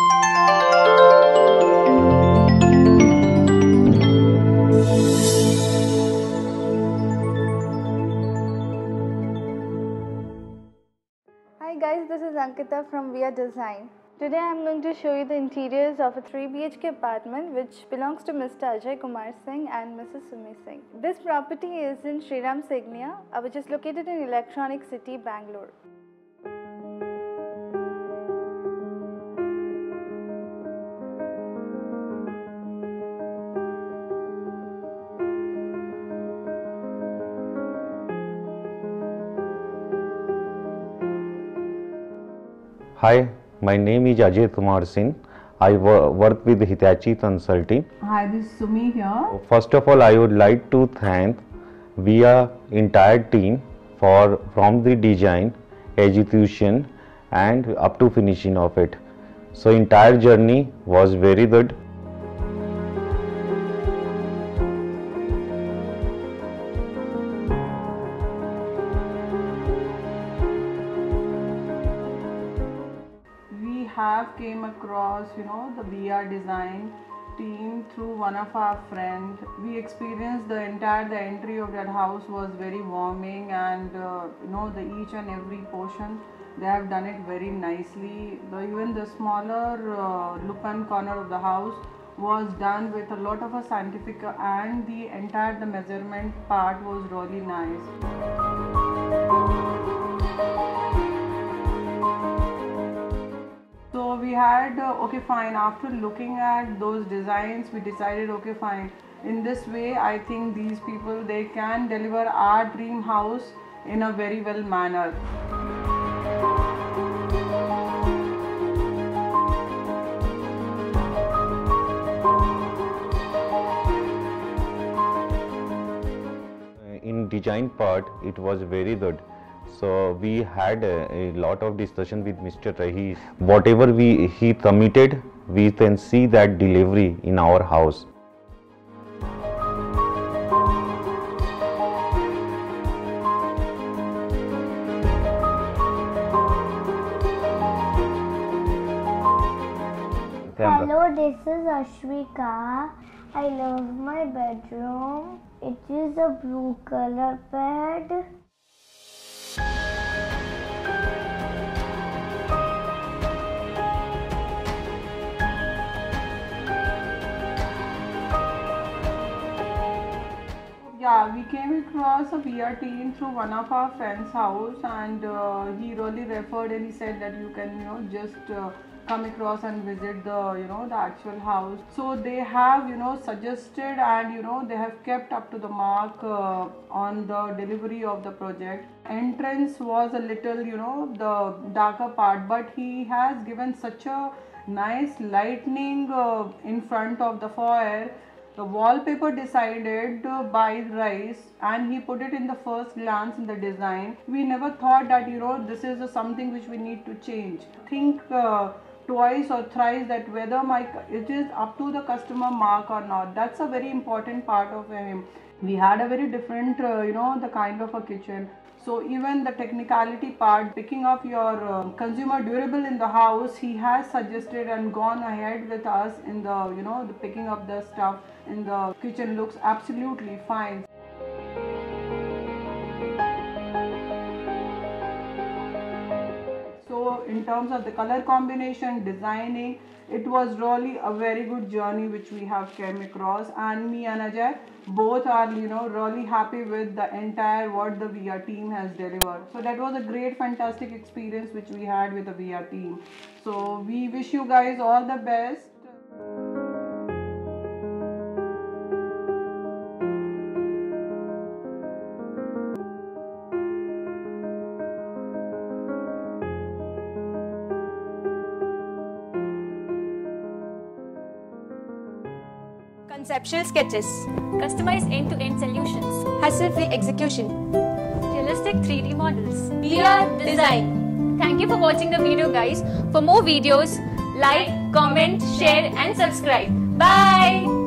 Hi guys, this is Ankita from Via Design. Today I am going to show you the interiors of a 3 BHK apartment which belongs to Mr. Ajay Kumar Singh and Mrs. Sumi Singh. This property is in Shriram Signia, which is located in Electronic City, Bangalore. Hi, my name is Ajay Kumar Singh. I work with Hitachi Consulting. Hi, this is Sumi here. First of all, I would like to thank VIA entire team from the design, execution and up to finishing of it. So entire journey was very good. We have came across, the VR design team through one of our friends. We experienced the entry of that house was very warming, and the each and every portion they have done it very nicely. Even the smaller look and corner of the house was done with a lot of a scientific, and the measurement part was really nice. So we had, okay fine, after looking at those designs, we decided, okay fine, in this way I think these people, they can deliver our dream house in a very well manner. In design part, it was very good. So we had a lot of discussion with Mr. Rahi. Whatever he committed, we can see that delivery in our house. Hello, this is Ashwika. I love my bedroom. It is a blue color bed. Yeah, we came across a VR team through one of our friends' house, and he really referred, and he said that you can, just come across and visit the actual house. So they have, suggested, and they have kept up to the mark on the delivery of the project. Entrance was a little, the darker part, but he has given such a nice lightning in front of the foyer. The wallpaper decided by Rice, and he put it in the first glance in the design. We never thought that this is something which we need to change. Think twice or thrice that whether it is up to the customer mark or not. That's a very important part of him. We had a very different the kind of a kitchen. So even the technicality part, picking up your consumer durable in the house, he has suggested and gone ahead with us in the the picking up the stuff in the kitchen looks absolutely fine. So in terms of the color combination, designing, it was really a very good journey which we have came across, and me and Ajay both are really happy with the entire what the VR team has delivered. So that was a great fantastic experience which we had with the VR team. So we wish you guys all the best. Conceptual sketches, customized end-to-end solutions, hassle-free execution, realistic 3D models, VR design. Thank you for watching the video, guys. For more videos, like, comment, share and subscribe. Bye!